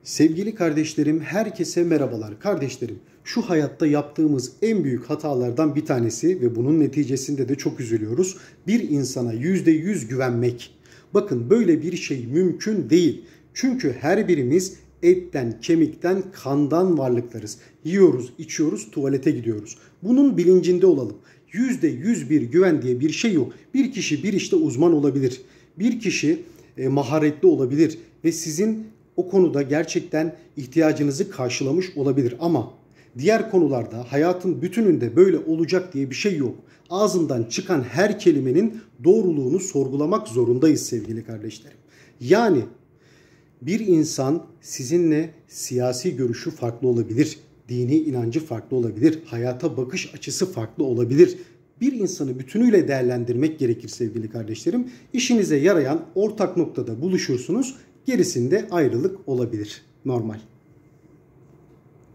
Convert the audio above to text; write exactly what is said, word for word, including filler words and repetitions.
Sevgili kardeşlerim, herkese merhabalar. Kardeşlerim, şu hayatta yaptığımız en büyük hatalardan bir tanesi ve bunun neticesinde de çok üzülüyoruz. Bir insana yüzde yüz güvenmek. Bakın, böyle bir şey mümkün değil. Çünkü her birimiz etten, kemikten, kandan varlıklarız. Yiyoruz, içiyoruz, tuvalete gidiyoruz. Bunun bilincinde olalım. yüzde yüz bir güven diye bir şey yok. Bir kişi bir işte uzman olabilir. Bir kişi e, maharetli olabilir ve sizin o konuda gerçekten ihtiyacınızı karşılamış olabilir, ama diğer konularda hayatın bütününde böyle olacak diye bir şey yok. Ağzından çıkan her kelimenin doğruluğunu sorgulamak zorundayız sevgili kardeşlerim. Yani bir insan sizinle siyasi görüşü farklı olabilir, dini inancı farklı olabilir, hayata bakış açısı farklı olabilir. Bir insanı bütünüyle değerlendirmek gerekir sevgili kardeşlerim. İşinize yarayan ortak noktada buluşursunuz. Gerisinde ayrılık olabilir. Normal.